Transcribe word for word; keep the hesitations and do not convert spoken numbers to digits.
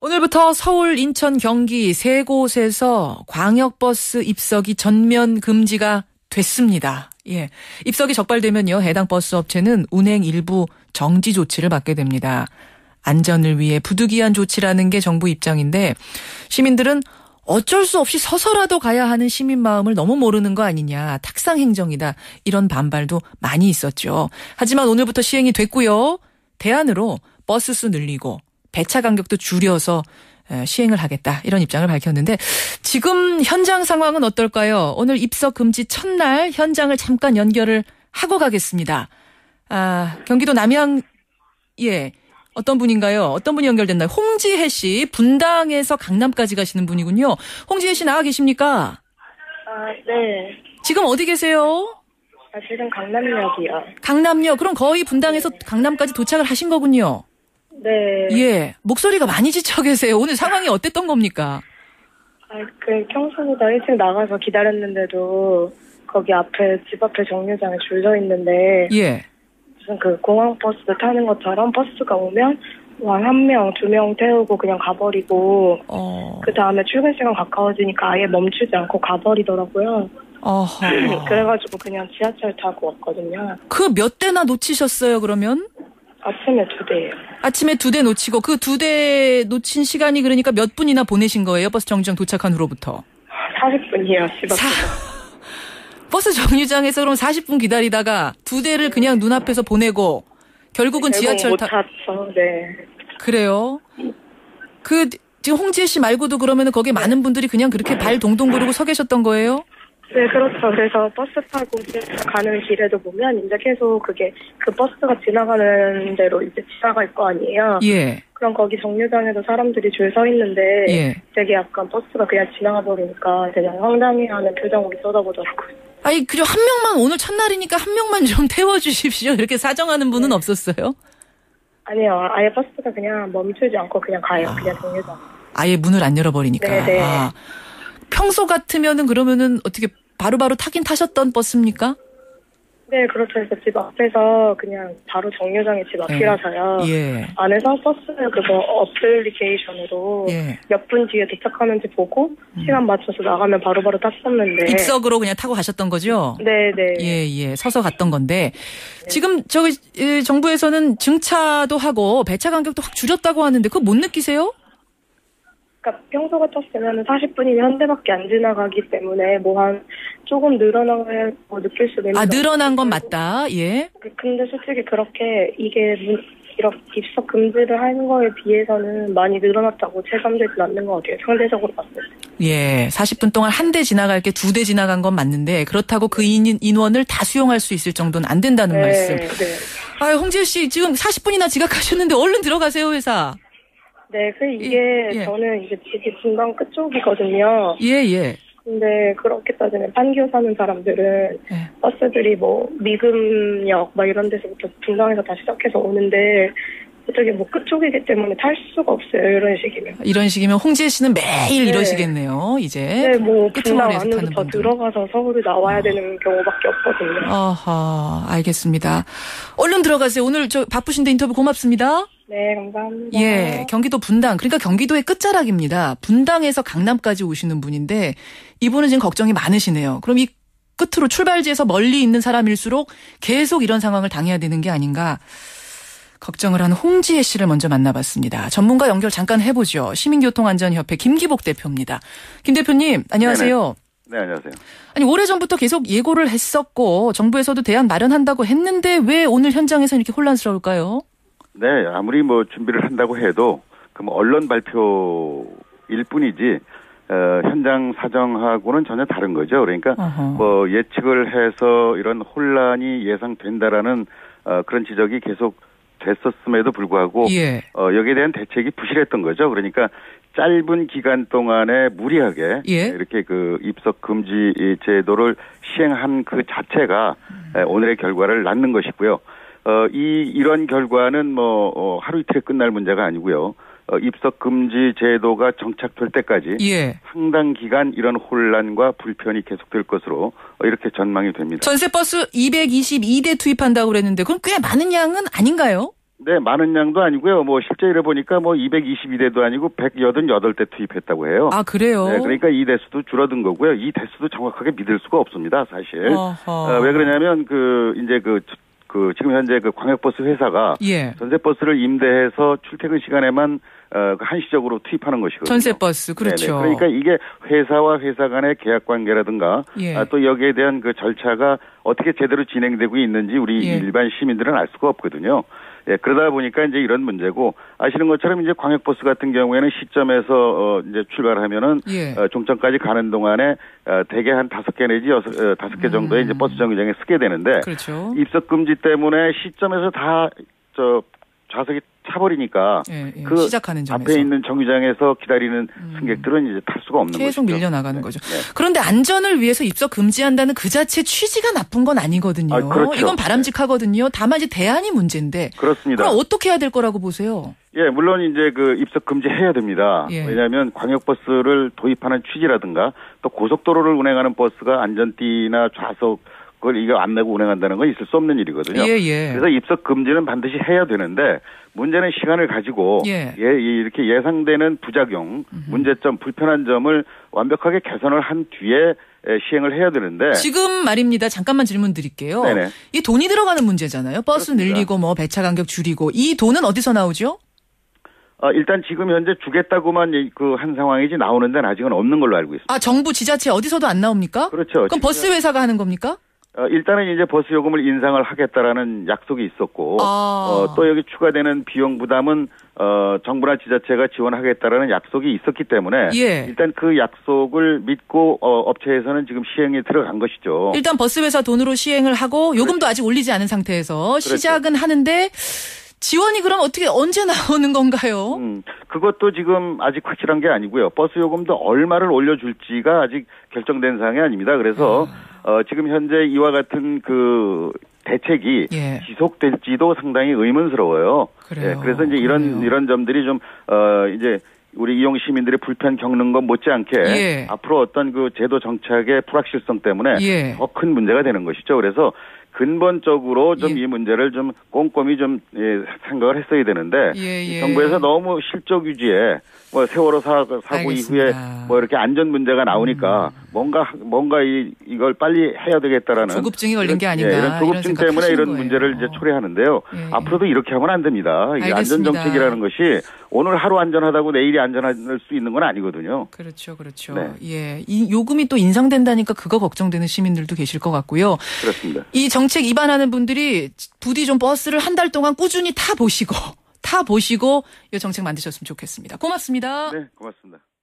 오늘부터 서울, 인천, 경기 세 곳에서 광역버스 입석이 전면 금지가 됐습니다. 예. 입석이 적발되면요, 해당 버스 업체는 운행 일부 정지 조치를 받게 됩니다. 안전을 위해 부득이한 조치라는 게 정부 입장인데 시민들은 어쩔 수 없이 서서라도 가야 하는 시민 마음을 너무 모르는 거 아니냐. 탁상 행정이다. 이런 반발도 많이 있었죠. 하지만 오늘부터 시행이 됐고요. 대안으로 버스 수 늘리고 배차 간격도 줄여서 시행을 하겠다. 이런 입장을 밝혔는데 지금 현장 상황은 어떨까요? 오늘 입석 금지 첫날 현장을 잠깐 연결을 하고 가겠습니다. 아, 경기도 남양, 예. 어떤 분인가요? 어떤 분이 연결됐나요? 홍지혜 씨, 분당에서 강남까지 가시는 분이군요. 홍지혜 씨 나와 계십니까? 아, 네. 지금 어디 계세요? 아, 지금 강남역이요. 강남역. 그럼 거의 분당에서 네. 강남까지 도착을 하신 거군요. 네. 예. 목소리가 많이 지쳐 계세요. 오늘 상황이 어땠던 겁니까? 아, 그 평소보다 일찍 나가서 기다렸는데도 거기 앞에 집 앞에 정류장에 줄 서 있는데 예. 무슨 그 공항 버스 타는 것처럼 버스가 오면 한 명, 두 명 태우고 그냥 가버리고 어. 그 다음에 출근 시간 가까워지니까 아예 멈추지 않고 가버리더라고요. 어허. 그래가지고 그냥 지하철 타고 왔거든요. 그 몇 대나 놓치셨어요, 그러면? 아침에 두 대예요. 아침에 두 대 놓치고 그 두 대 놓친 시간이 그러니까 몇 분이나 보내신 거예요? 버스 정류장 도착한 후로부터. 사십 분이요, 집 앞에서. 사... 버스 정류장에서 그럼 사십 분 기다리다가 두 대를 그냥 눈앞에서 보내고 결국은 네, 지하철 못 타... 탔죠, 네. 그래요? 그 지금 홍지혜 씨 말고도 그러면 거기에 많은 분들이 그냥 그렇게 발 동동 구르고 서 계셨던 거예요? 네, 그렇죠. 그래서 버스 타고 가는 길에도 보면 이제 계속 그게 그 버스가 지나가는 대로 이제 지나갈 거 아니에요. 예. 그럼 거기 정류장에도 사람들이 줄 서 있는데 예. 되게 약간 버스가 그냥 지나가 버리니까 되게 황당해하는 표정으로 쳐다보더라고요. 아니, 그죠. 한 명만 오늘 첫날이니까 한 명만 좀 태워주십시오. 이렇게 사정하는 분은 네. 없었어요? 아니요. 아예 버스가 그냥 멈추지 않고 그냥 가요. 아. 그냥 정류장. 아예 문을 안 열어버리니까. 네네. 아. 평소 같으면은 그러면은 어떻게 바로바로 타긴 타셨던 버스입니까? 네, 그렇죠. 그래서 집 앞에서 그냥 바로 정류장이 집 앞이라서요. 예. 안에서 버스 그거 어플리케이션으로 예. 몇 분 뒤에 도착하는지 보고 음. 시간 맞춰서 나가면 바로바로 탔었는데. 입석으로 그냥 타고 가셨던 거죠? 네, 네. 예, 예. 서서 갔던 건데. 네. 지금 저기 정부에서는 증차도 하고 배차 간격도 확 줄였다고 하는데 그거 못 느끼세요? 그러니까 평소 같았으면 사십 분이면 한 대밖에 안 지나가기 때문에 뭐 한 조금 늘어나고 느낄 수도 있는데. 아, 늘어난 건 맞다. 예. 근데 솔직히 그렇게 이게 이렇게 입석 금지를 하는 거에 비해서는 많이 늘어났다고 체감되진 않는 것 같아요. 상대적으로 봤을 때. 예. 사십 분 동안 한 대 지나갈 게 두 대 지나간 건 맞는데 그렇다고 그 인, 인원을 다 수용할 수 있을 정도는 안 된다는 네, 말씀. 네. 아유, 홍지혜 씨 지금 사십 분이나 지각하셨는데 얼른 들어가세요, 회사. 네, 그 이게 예, 예. 저는 이제 집이 분당 끝쪽이거든요. 예, 예. 근데 그렇게 따지면 판교 사는 사람들은 예. 버스들이 뭐 미금역 막 이런 데서부터 분당에서 다 시작해서 오는데 어떻게 뭐 끝쪽이기 때문에 탈 수가 없어요. 이런 식이면. 이런 식이면 홍지혜 씨는 매일 네. 이러시겠네요. 이제. 네, 뭐 분당 끝머리에서 안으로 타는 더 분들. 들어가서 서울을 나와야 어. 되는 경우밖에 없거든요. 아하, 알겠습니다. 얼른 들어가세요. 오늘 저 바쁘신데 인터뷰 고맙습니다. 네, 감사합니다. 예, 경기도 분당. 그러니까 경기도의 끝자락입니다. 분당에서 강남까지 오시는 분인데 이분은 지금 걱정이 많으시네요. 그럼 이 끝으로 출발지에서 멀리 있는 사람일수록 계속 이런 상황을 당해야 되는 게 아닌가 걱정을 하는 홍지혜 씨를 먼저 만나봤습니다. 전문가 연결 잠깐 해보죠. 시민교통안전협회 김기복 대표입니다. 김 대표님, 안녕하세요. 네네. 네, 안녕하세요. 아니, 오래전부터 계속 예고를 했었고 정부에서도 대안 마련한다고 했는데 왜 오늘 현장에서 이렇게 혼란스러울까요? 네, 아무리 뭐 준비를 한다고 해도 그럼 언론 발표일 뿐이지 어, 현장 사정하고는 전혀 다른 거죠. 그러니까 어허. 뭐 예측을 해서 이런 혼란이 예상된다라는 어, 그런 지적이 계속 됐었음에도 불구하고 예. 어, 여기에 대한 대책이 부실했던 거죠. 그러니까 짧은 기간 동안에 무리하게 예. 이렇게 그 입석 금지 제도를 시행한 그 자체가 음. 오늘의 결과를 낳는 것이고요. 어, 이, 이런 결과는 뭐, 어, 하루 이틀에 끝날 문제가 아니고요. 어, 입석 금지 제도가 정착될 때까지. 예. 상당 기간 이런 혼란과 불편이 계속될 것으로 어, 이렇게 전망이 됩니다. 전세버스 이백이십이 대 투입한다고 그랬는데, 그럼 꽤 많은 양은 아닌가요? 네, 많은 양도 아니고요. 뭐 실제 일해 보니까 뭐 이백이십이 대도 아니고 백팔십팔 대 투입했다고 해요. 아, 그래요? 네, 그러니까 이 대수도 줄어든 거고요. 이 대수도 정확하게 믿을 수가 없습니다, 사실. 어, 왜 그러냐면 그 이제 그 그 지금 현재 그 광역버스 회사가 예. 전세버스를 임대해서 출퇴근 시간에만 어, 한시적으로 투입하는 것이거든요. 전세버스, 그렇죠. 네네. 그러니까 이게 회사와 회사 간의 계약 관계라든가 예. 아, 또 여기에 대한 그 절차가 어떻게 제대로 진행되고 있는지 우리 예. 일반 시민들은 알 수가 없거든요. 예, 그러다 보니까 이제 이런 문제고 아시는 것처럼 이제 광역버스 같은 경우에는 시점에서 어, 이제 출발하면은 예. 어, 종점까지 가는 동안에 어, 대개 한 다섯 개 내지 여섯 어, 다섯 개 정도의 음. 이제 버스 정류장에 쓰게 되는데 그렇죠. 입석 금지 때문에 시점에서 다 저 좌석이 차버리니까 예, 예. 그 시작하는 점에서. 앞에 있는 정류장에서 기다리는 음. 승객들은 이제 탈 수가 없는 거죠. 계속 것이죠. 밀려나가는 네. 거죠. 네. 그런데 안전을 위해서 입석 금지한다는 그 자체 취지가 나쁜 건 아니거든요. 아, 그렇죠. 이건 바람직하거든요. 다만 이제 대안이 문제인데. 그렇습니다. 그럼 어떻게 해야 될 거라고 보세요? 예, 물론 이제 그 입석 금지해야 됩니다. 예. 왜냐하면 광역버스를 도입하는 취지라든가 또 고속도로를 운행하는 버스가 안전띠나 좌석 그걸 이거 안 내고 운행한다는 건 있을 수 없는 일이거든요. 예, 예. 그래서 입석 금지는 반드시 해야 되는데 문제는 시간을 가지고 예. 예, 이렇게 예상되는 부작용, 음흠. 문제점, 불편한 점을 완벽하게 개선을 한 뒤에 시행을 해야 되는데 지금 말입니다. 잠깐만 질문 드릴게요. 네네. 이 돈이 들어가는 문제잖아요. 버스 그렇습니다. 늘리고 뭐 배차 간격 줄이고 이 돈은 어디서 나오죠? 어, 일단 지금 현재 주겠다고만 그 한 상황이지 나오는 데는 아직은 없는 걸로 알고 있습니다. 아, 정부 지자체 어디서도 안 나옵니까? 그렇죠. 그럼 버스 회사가 하는 겁니까? 어, 일단은 이제 버스 요금을 인상을 하겠다라는 약속이 있었고, 아. 어, 또 여기 추가되는 비용 부담은, 어, 정부나 지자체가 지원하겠다라는 약속이 있었기 때문에, 예. 일단 그 약속을 믿고, 어, 업체에서는 지금 시행에 들어간 것이죠. 일단 버스 회사 돈으로 시행을 하고, 요금도 그렇죠. 아직 올리지 않은 상태에서 그렇죠. 시작은 하는데, 지원이 그럼 어떻게 언제 나오는 건가요? 음, 그것도 지금 아직 확실한 게 아니고요. 버스 요금도 얼마를 올려줄지가 아직 결정된 사항이 아닙니다. 그래서 아. 어, 지금 현재 이와 같은 그 대책이 예. 지속될지도 상당히 의문스러워요. 그래요. 예, 그래서 이제 이런 그래요. 이런 점들이 좀 어, 이제 우리 이용 시민들의 불편 겪는 것 못지않게 예. 앞으로 어떤 그 제도 정착의 불확실성 때문에 예. 더 큰 문제가 되는 것이죠. 그래서 근본적으로 좀 이 예. 문제를 좀 꼼꼼히 좀 예, 생각을 했어야 되는데 예, 예. 정부에서 너무 실적 유지에 뭐 세월호 사고, 사고 이후에 뭐 이렇게 안전 문제가 나오니까 음. 뭔가 뭔가 이 이걸 빨리 해야 되겠다라는 조급증이 걸린 게 아닌가 예, 이런 조급증 이런 때문에 이런 거예요. 문제를 이제 초래하는데요. 예. 앞으로도 이렇게 하면 안 됩니다. 이게 안전 정책이라는 것이 오늘 하루 안전하다고 내일이 안전할 수 있는 건 아니거든요. 그렇죠, 그렇죠. 네. 예, 이 요금이 또 인상된다니까 그거 걱정되는 시민들도 계실 것 같고요. 그렇습니다. 이 정책 위반하는 분들이 부디 좀 버스를 한 달 동안 꾸준히 타 보시고 타 보시고 이 정책 만드셨으면 좋겠습니다. 고맙습니다. 네, 고맙습니다.